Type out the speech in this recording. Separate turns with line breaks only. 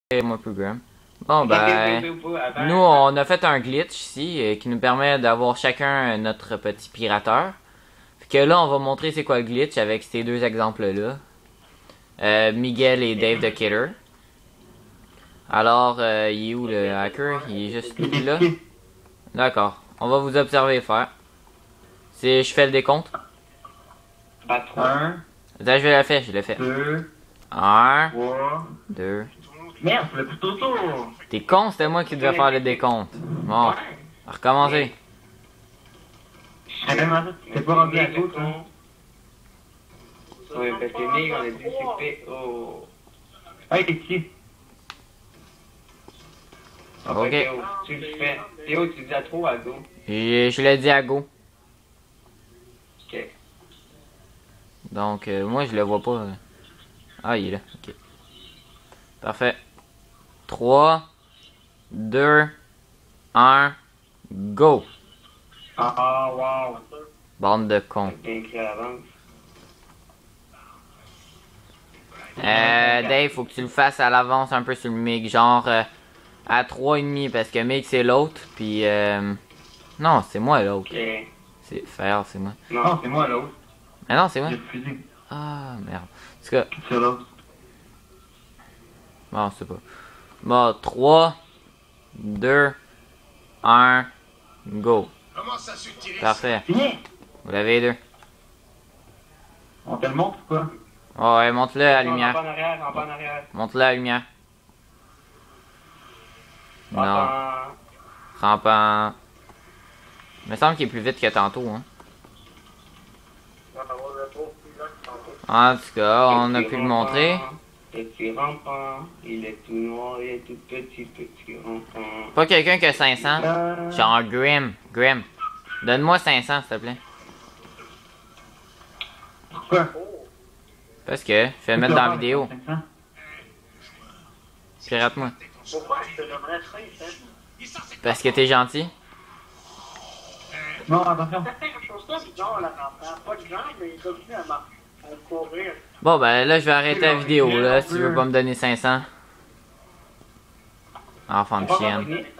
moi plus Graham. Bon ben, nous on a fait un glitch ici qui nous permet d'avoir chacun notre petit pirateur. Fait que là on va montrer c'est quoi le glitch avec ces deux exemples là. Miguel et Dave the Killer. Alors, il est où le hacker? Il est juste là. D'accord. On va vous observer faire. Si je fais le décompte.
3,
Attends, je vais la faire, je l'ai fait.
2,
1,
3.
2.
Merde, c'est le plus tôt.
T'es con, c'était moi qui devais faire le décompte. Bon, on va recommencer.
T'es pas rendu à gauche, hein?
Oui, parce que Mig, on a dit c'est PO.
Ah, il est ici.
Ok.
Tu le fais. Théo, tu dis à trop à go.
Je l'ai dit à go.
Ok.
Donc, moi je le vois pas. Ah, il est là. Ok. Parfait. 3, 2, 1, go!
Ah, wow.
Bande de cons.
Bien écrit à l'avance.
Dave, faut que tu le fasses à l'avance un peu sur le MIG, genre à 3,5 parce que MIG c'est l'autre, puis non, c'est moi l'autre.
Ok.
C'est faire, c'est moi.
Non, c'est moi l'autre.
Mais non, c'est moi.
J'ai le fusil.
Ah, merde. En tout cas,
C'est l'autre.
bon, c'est pas. Bon, 3, 2, 1, go. Parfait.
Fini.
Vous l'avez les deux.
On te le montre ou quoi?
Oh, ouais, monte-le à la
En bas
lumière.
en arrière, en bas en arrière.
Monte-le à la lumière. Non,
Attends.
rampant. Il me semble qu'il est plus vite que tantôt, hein. En tout cas, on a pu le montrer.
Petit rampant, il est tout noir, il est tout petit, petit rampant.
Pas quelqu'un qui a 500. Genre Grim. Grim. Donne-moi 500, s'il te plaît.
Pourquoi?
Parce que je vais le mettre dans la vidéo. Pirate-moi.
Pourquoi je te donnerais 5 cents?
Parce que t'es gentil.
Non, attention.
Je trouve ça bizarre, la rentrée. Pas de gens, mais il continue à courir.
Bon, ben là, je vais arrêter la vidéo, là, si tu veux pas me donner 500. Enfant de chienne.